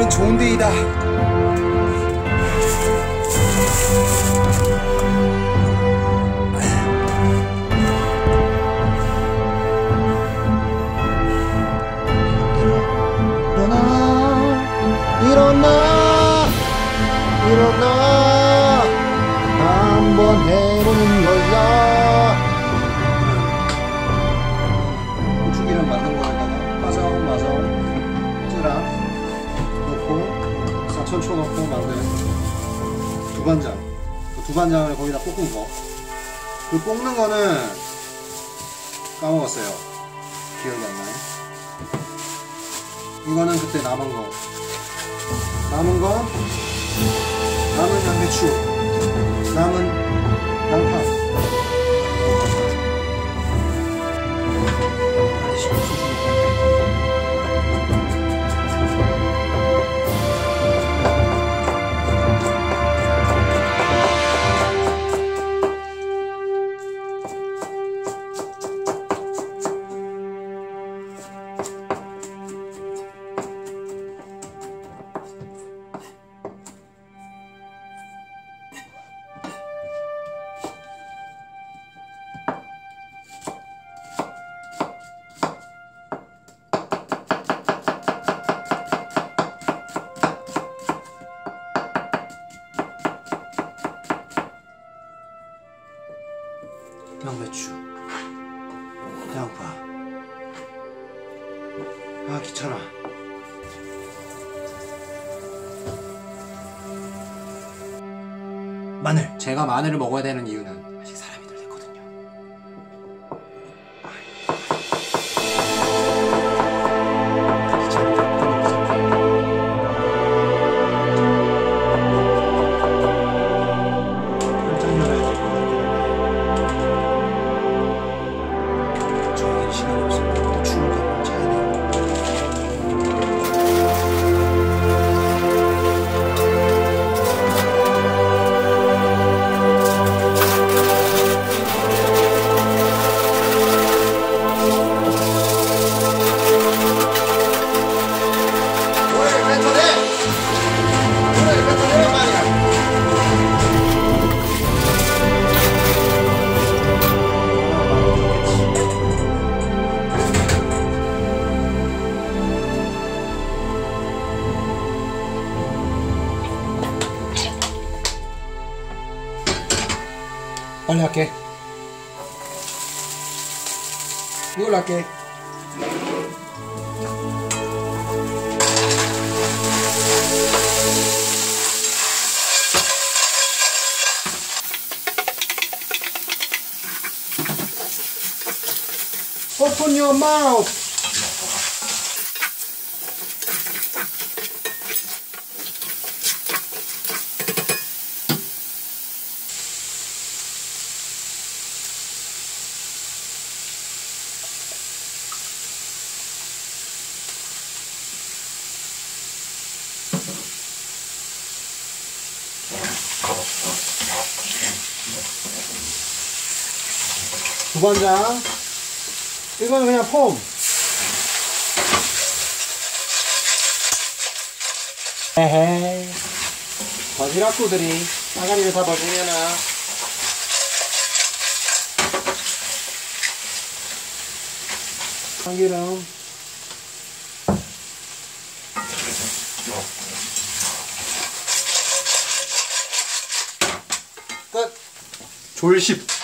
여긴 좋은 데이다. 일어나 일어나 한번 해보는 거야. 고추기름 만든 거에다가 마자옹 쯔랑 넣고 사천초 넣고 만든 두반장. 그 두반장을 거기다 볶은 거. 그 볶는 거는 까먹었어요. 기억이 안 나요. 이거는 그때 남은 거. 남은 양배추, 남은 양파. 양배추, 양파. 아, 귀찮아. 마늘. 제가 마늘을 먹어야 되는 이유는 아직 사람이 덜 됐거든요. 빨리 할게. 이걸로 할게. Open your mouth. 두반장. 이거는 그냥 폼. 에헤이. 바지락구들이 아가리를 잡아주면은 참기름. 끝. 졸십.